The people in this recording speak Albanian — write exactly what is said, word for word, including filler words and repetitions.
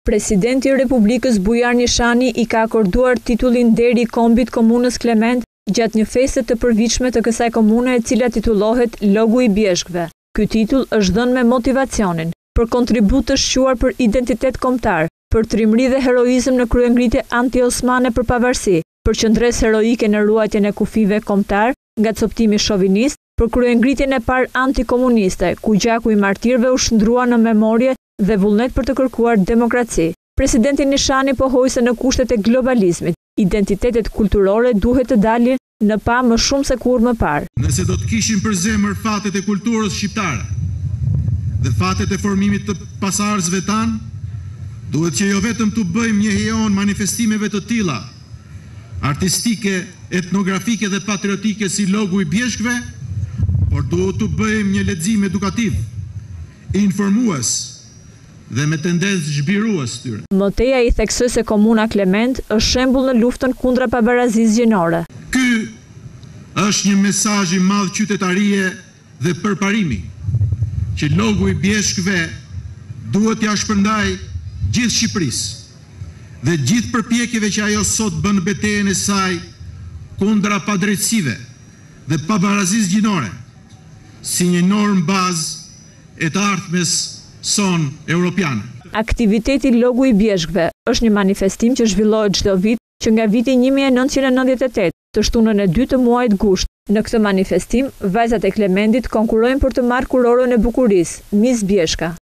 Presidenti i Republikës Bujar Nishani i ka akorduar titullin Deri i Kombit Komunës Klement gjatë një feste të përvitshme të kësaj komune e cila titullohet Logu i Bjeshkëve. Ky titull është dhënë me motivacionin për kontribut të shquar për identitet kombëtar, për trimëri dhe heroizëm në kryengritje anti-osmane për pavarësi, për qëndresë heroike në ruajtjen e kufive kombëtar nga coptimi shovinist, për kryengritjen e parë antikomuniste, ku gjaku i martirëve u shndrua në memorje dhe vullnet për të kërkuar demokraci. Presidenti Nishani pohoi se në kushtet e globalizmit, identitetet kulturore duhet të dalin në pa më shumë se kur më parë. Nëse do të kishin për zemër fatet e kulturës shqiptare dhe fatet e formimit të pasardhësve tan, duhet që jo vetëm të bëjmë një hejon manifestimeve të tilla, artistike, etnografike dhe patriotike si Logu i Bjeshkëve, por duhet të bëjmë një lexim edukativ, informues dhe me tendencë zhbirues tyre. Moteja i theksoi se komuna Klement është shembull në luftën kundra pabarazisë gjinore. Ky është një mesazh i madh qytetarie dhe përparimi, që Logu i Bjeshkëve duhet t'ia shpërndaj gjithë Shqipërisë dhe gjithë përpjekjeve që ajo sot bën betejën e saj kundra padrejtësive dhe pabarazisë gjinore, si një normë bazë e të ardhmes son europiane. Aktiviteti Logu i Bjeshkëve është një manifestim që zhvillohet çdo vit që nga viti një mijë e nëntëqind e nëntëdhjetë e tetë të shtunën e dytë të muajit gusht. Në këtë manifestim, vajzat e Klementit konkurrojnë për të marrë kurorën e bukurisë, Miss Bjeshka.